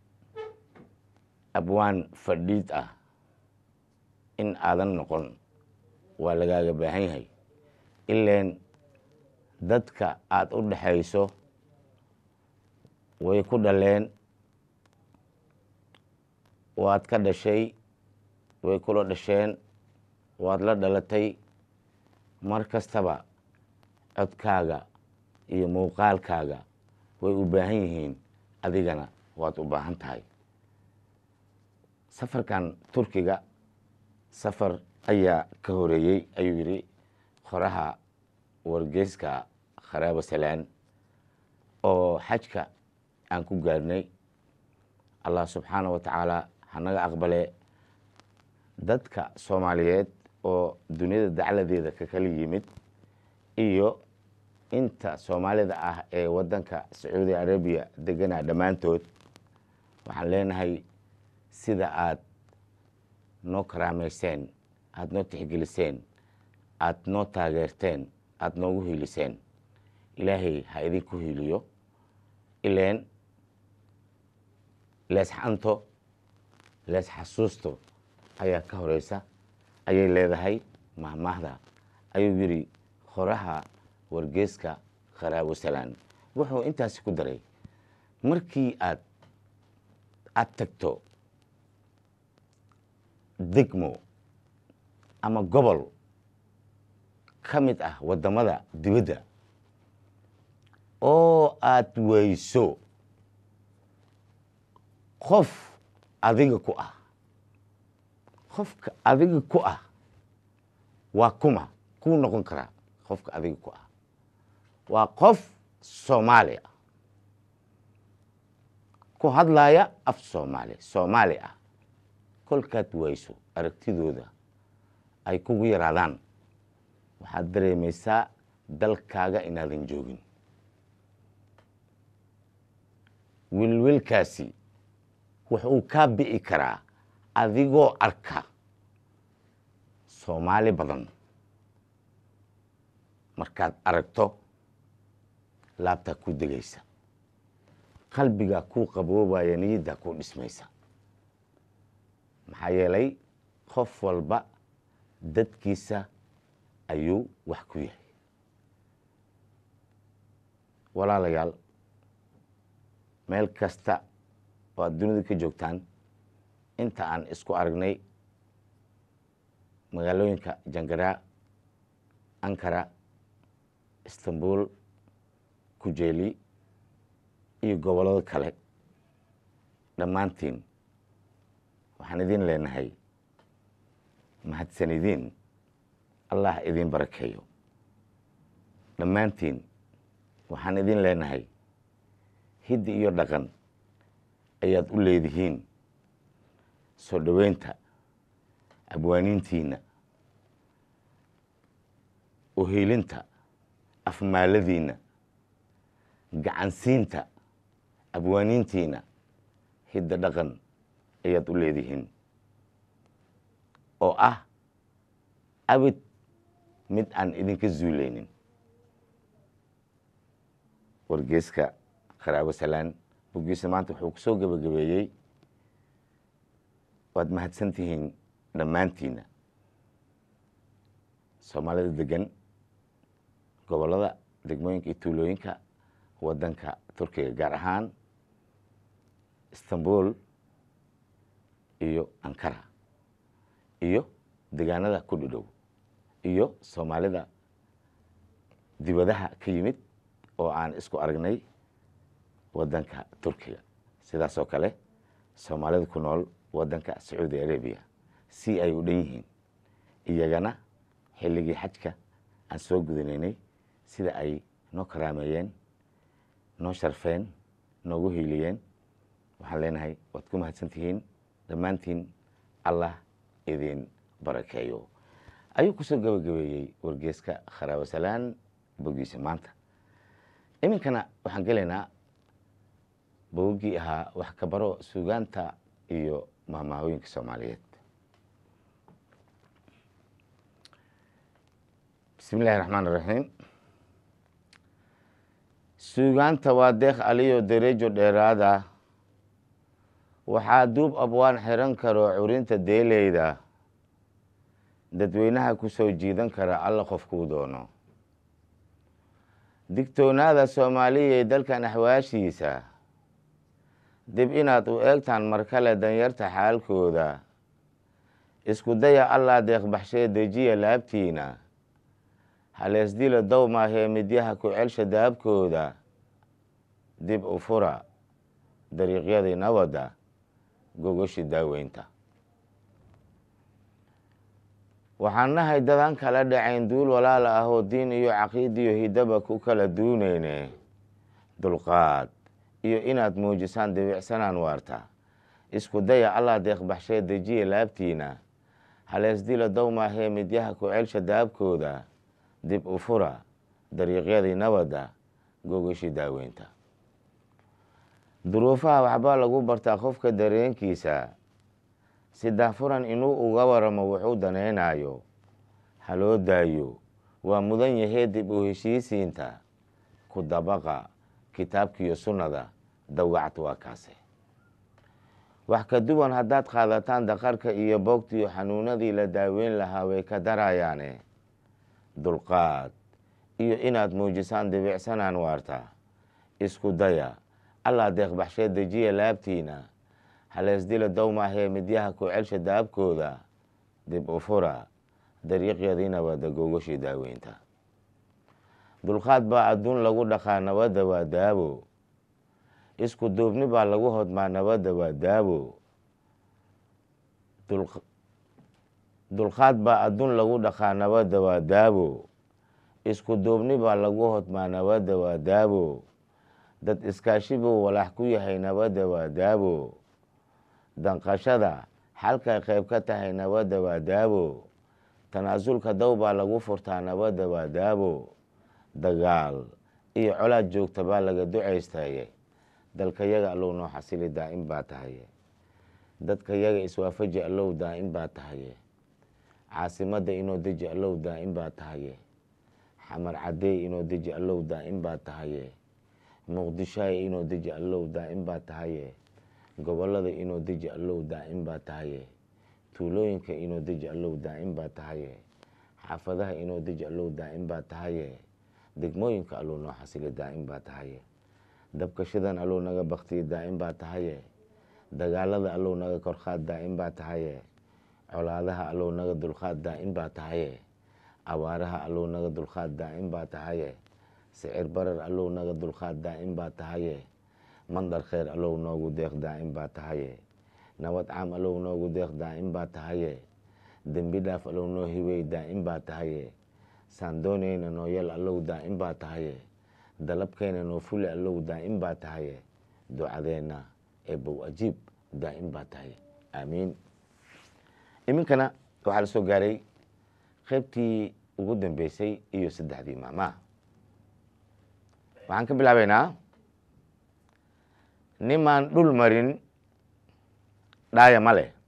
abwaan fadhiid ah. in aadan noqon waa lagaaga baahan yahay. ileen dadka aad u dhaxayso way ku dhaleen, waad ka dhashay, way kula dhasheen, waad la dhalatay. mar kastaba codkaaga iyo muuqaalkaaga way u baahan yihiin, adigana waad u baahan tahay. safarkan turkiga safar ayaa ka horeeyey ayuu yidhi qoraha wargeyska kharaabo salaan oo xajka aan ku gaarnay. allah subxaana wa tacaala hanaga aqbale. dadka soomaaliyeed oo duniyada dacladeeda ka kala yimid iyo inta soomaalida ah ee waddanka sacuudi arabiya deganaa dhammaantood waxaan leenahay sida aad noo karaamayseen, aad noo tixgeliseen, aad noo taageerteen, aad noogu hiiliseen, ilaahay ha idinku hiiliyo. ileen lees xanto lees xasuusto ayaa ka horeysa ayay leedahay mahmaahda, ayuu yidhi qoraha wargeyska kharaabo salaan. wuxuu intaasi ku daray markii aad aad tagto degmo ama gobol ka mid ah waddamada dibadda oo aad weyso qof adiga ku ah, qofka adiga ku ah waa kuma kuu noqon karaa. qofka adiga ku ah waa qof soomaali ah, ku hadlaya af soomaali soomaali ah. kolkaad wayso aragtidooda ay kugu yaraadaan waxaad dareemaysaa dalkaaga inaadan joogin. wilwilkaasi wuxuu kaa bi'i karaa adigoo arka soomaali badan. markaad aragto laabtaa ku degaysa, qalbigaa kuu qaboobaya, niyaddaa kuu dhismaysa. maxaa yeelay qof walba dadkiisa ayuu wax ku yahay. walaalayaal meel kasta oo aad dunida ka joogtaan, inta aan isku aragnay magaalooyinka jangaraa, ankara, istanbul, kujeeli iyo gobollada kale, dhammaantiin waxaan idin leenahay mahadsanidin. allah idin barakeeyo. dhammaantiin waxaan idin leenahay hiddi iyo dhaqan ayaad u leedihiin soo dhoweynta abwaaniintiina uhiilinta afmaaladiina gacansiinta abwaaniintiina hidda dhaqan ayaad u leedihiin oo ah abid mid aan idinka zuulaynin wargeeska qaraabo salaan boggiisa maanta wuxuu ku soo gebagabeeyey waad mahadsan tihiin dhammaantiina soomaalida degan gobollada degmooyinka iyo tuulooyinka waddanka turkiga gaar ahaan istanbul iyo ankara iyo degaanada ku dhidhow iyo soomaalida dibadaha ka yimid oo aan isku aragnay waddanka turkiga sidaas oo kale soomaalida ku nool waddanka sacuudi arabiya si ay u dhan yihiin iyagana xilligii xajka aan soo gudanaynay sida ay noo karaameeyeen noo sharfeen noogu hiiliyeen waxaan leenahay waad ku mahadsan tihiin dhammaantiin allah idin barakeeyo ayuu ku soo gabagabeeyey wargeeska qaraabo salaan boggiisa maanta iminkana waxaan gelaynaa boggii ahaa wax ka baro suugaanta iyo mahmaahooyinka soomaaliyeed bismi illaahi raxmaan iraxiim suugaanta waa deeq aliyo derejo dheeraada waxaa duub abwaan xiran karo curinta deeleyda dadweynaha ku soo jiidan kara alla qofkuu doono digtoonaada soomaaliya ee dalkan axwaashiisa dib inaad u eegtaan mar kale danyarta xaalkooda isku daya allaa deeqbaxshee dejiya laabtiina haleesdila dowmaahee midyaha ku celsha daabkooda dib u fura dariiqyadii nabadda gogoshi daaweynta waxaan nahay dadaan kala dhacayn duul walaala ahoo diin iyo caqiidiyo hidaba ku kala duuneyne dulqaad iyo inaad muujisaan debicsanaan waarta isku daya allaa deeqbaxshee dejiya laabtiina haleesdila dowmaahee midyaha ku celsha daabkooda dib u fura dariiqyadii nabadda gogoshi daaweynta duruufaha waxbaa lagu bartaa qofka dareenkiisa si dahfuran inuu uga waramo wuxuu danaynayo haloo daayo waa mudan yahee dib u heshiisiinta ku dabaqa kitaabkiiyo sunnada dawacta waa kaase wax ka duwan haddaad qaadataan daqarka iyo boogtiyo xanuunadii la daaweyn lahaa way ka darayaane dulqaad iyo inaad muujisaan debicsanaan waarta isku daya allaa deeqbaxshee dejiya laabtiina haleesdila dowmaahee midyaha ku celsha daabkooda dib u fura dariiqyadii nabadda gogoshii daaweynta dulqaad baa adduun lagu dhaqaa nabadda waa daabo isku duubni baa lagu hodmaa nabadda waa daabo dulqaad baa adduun lagu dhaqaa nabadda waa daabo isku duubni baa lagu hodmaa nabadda waa daabo dad iskaashi buu walaax ku yahay nabadda waa daabo danqashada xalkay qayb ka tahay nabadda waa daabo tanaasulka dow baa lagu furtaa nabadda waa daabo dagaal iyo colaad joogta baa laga ducaystaye dalka yaga allow noo xasili daa'im baa tahaye dadka yaga iswaafaji allow daa'im baa tahaye caasimadda inoo deji allow daa'im baa tahaye xamar cadeey inoo deji allow daa'im baa tahaye muqdishaay inoo deji allow daa'im baa tahaye gobollada inoo deji allow daa'im baa tahaye tuulooyinka inoo deji allow daa'im baa tahaye xaafadaha inoo deji allow daa'im baa tahaye degmooyinka allow noo xasili daa'im baa tahaye dabkashadan allow naga baktiye daa'im baa tahaye dagaalada allow naga korqaad daa'im baa tahaye colaadaha allow naga dulqaad daa'im baa tahaye abaaraha allow naga dulqaad daa'im baa tahaye sicir barar allow naga dulqaad daa'im baa tahaye mandar kheyr allow noogu deeq daa'im baa tahaye nabad caam allow noogu deeq daa'im baa tahaye dembi dhaaf allow noo hiwey daa'im baa tahaye saandooneyna noo yal allow daa'im baa tahaye dalabkeyna noo fuli allow daa'im baa tahaye ducadeenna ee bow ajiib daa'im baa tahaye aamiin iminkana waxaa la soo gaaray qaybtii ugu dambeysay iyo saddexdii maamaha waxaan ka bilaabaynaa nimaan dhul marin dhaaya ma leh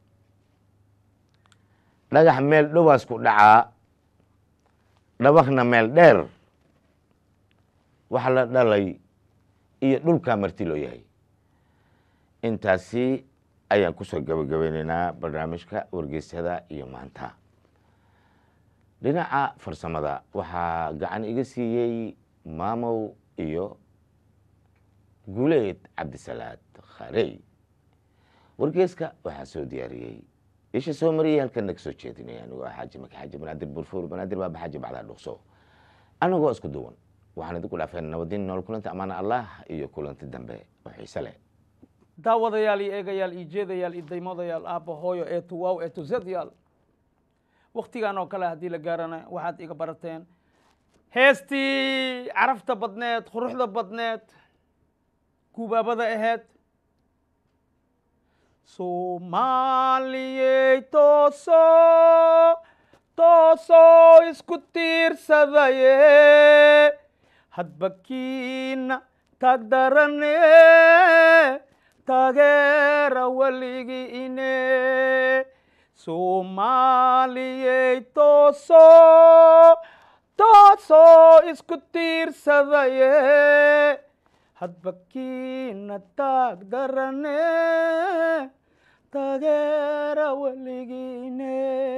dhagax meel dhowaas ku dhacaa dhabakna meel dheer waxa la dhalay iyo dhulkaa marti loo yahay intaasi ayaan kusoo gabagabeynaynaa barnaamijka wargeysyada iyo maanta dhinaca farsamada waxaa gacan iga siiyey maamow iyo guuleed cabdisalaad kharey wargeyska waxaa soo diyaariyey isha soo mariyey halkan naga soo jeedinaya anigoo ah xaaji maka xaaji banaadir burfuur banaadir baaba xaaji bacdaa dhuqso anagoo isku duwan waxaan idinku dhaafeen nabadin nool kulanta amaana allah iyo kulanti dambe oo xiise leh daawadayaal iyo eegayaal iyo jeedayaal iyo daymoodayaal aabba hooyo eetu waaw eetu zedyaal waktigan oo kale haddii la gaarana waxaad iga barateen heestii carafta badneed quruxda badneed gubaabada ahayd soomaaliyey tooso toosoo isku tiirsadaye hadba kiina taag darane taageera weligii ine soomaaliyey tooso toosoo isku tiirsadaye hadba kiina taag darane taageera weligiine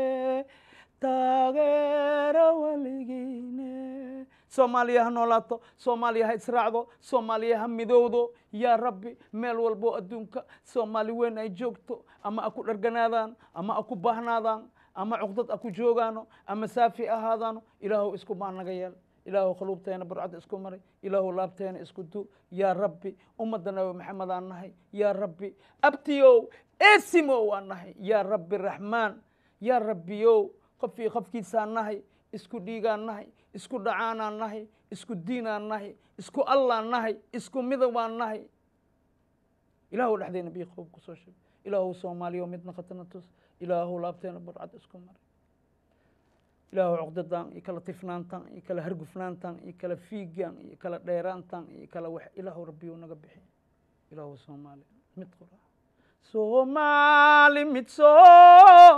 taageera weligiine soomaaliya ha noolaato soomaaliya ha israacdo soomaaliya ha midowdo yaa rabbi meel walbo adduunka soomaali weyn ay joogto ama aku dharganaadaan ama aku baahnaadaan ama cuqdad aku joogaano ama saafi ahaadaano ilaahow isku baan naga yeel ilaahow khuluubteena burcad isku maray ilaahow laabteena isku du yaa rabbi ummadda nabi maxamed aan nahay yaa rabbi abtiyow eesimow aan nahay yaa rabbi raxmaan yaa rabbiyow qofkii qofkiisaan nahay isku dhiigaan nahay isku dhacaanaan nahay isku diinaan nahay isku allaan nahay isku midowaan nahay ilaahow dhexdeena bii qoob ku soo sheeg ilaahow soomaaliyo midna khatana tus ilaahow laabteena burcad isku maray ilaahow cuqdadan iyo kala tifnaantan iyo kala hargufnaantan iyo kala fiigan iyo kala dheeraantan iyo kala wax ilaahow rabbiyow naga bixi ilaahow soomaali mid qora soomaali mid soo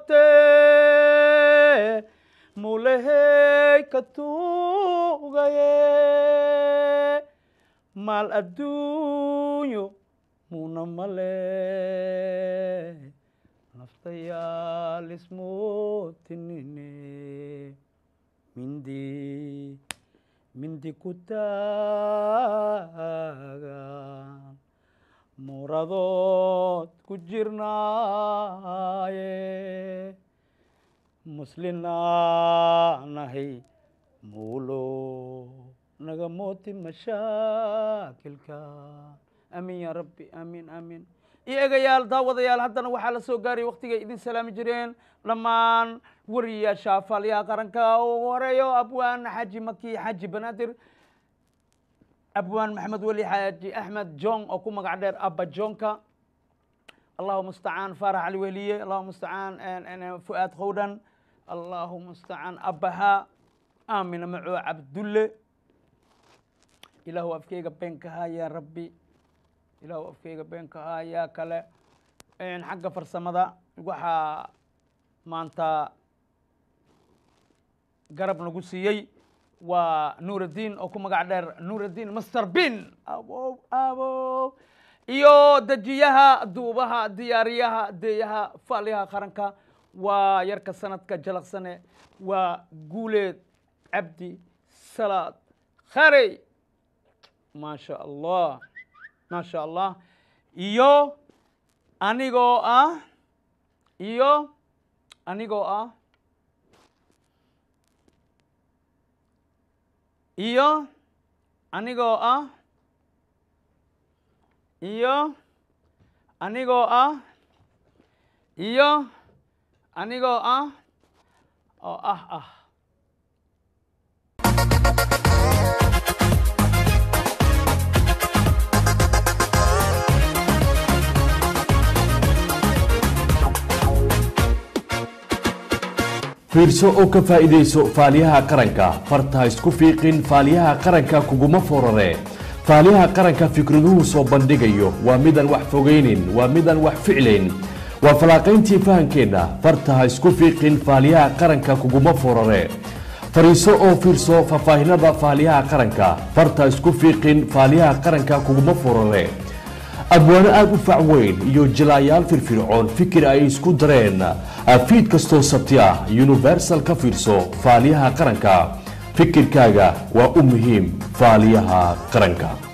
noqotee mulehey ka tuugaye maal adduunyo muna male naftayaal ismootinine mindi mindi ku taagan muradood ku jirnaaye muslinaa nahay muulo naga mooti mashaakilka amiin yaa rabbi amiin amiin iyo egayaal daawadayaal haddana waxaa la soo gaaray waktigay idin salaami jireen dhammaan wariyaasha afaalyaha qaranka ugu horeeyo abwaan xaji maki xaji banaadir abwaan maxamed weli xaaji axmed jong oo ku magac dheer abba jonka allahu mustacaan faarax cali weliye allahu mustacaan fu'aad khowdhan allahu mustacaan abbaha aamina macoo cabdulle ilaahu afkeyga beenkahaa yaa rabbi ilaahu afkeyga beenkahaa yaa kale xagga farsamada waxaa maanta garab nagu siiyey waa nuuraddiin oo ku magac dheer nuuraddiin master bin abow abow iyo dejiyaha duubaha diyaariyaha deeyaha faaliyaha qaranka waa yarka sanadka jalaqsane waa guuleed cabdi salaad kharey maasha allah maasha allah iyo anigoo ah iyo anigoo ah iyo anigoo ah iyo anigoo ah iyo anigoo ah oo ah ah fiirso oo ka faa'iidayso faaliyaha qaranka farta isku fiiqin faaliyaha qaranka kuguma forare faaliyaha qaranka fikraduhu soo bandhigayo waa midaan wax fogeynin waa midaan wax ficlayn waa falaaqayntii fahankeena farta isku fiiqin faaliyaha qaranka kuguma forare fariiso oo fiirso faahfaahinada faaliyaha qaranka farta isku fiiqin faaliyaha qaranka kuguma forare abwaano aad u fac weyn iyo jilaayaal firfircoon fikir ay isku dareen fiid kastoo sabti ah universal ka fiirso faaliyaha qaranka fikirkaaga waa u muhiim faaliyaha qaranka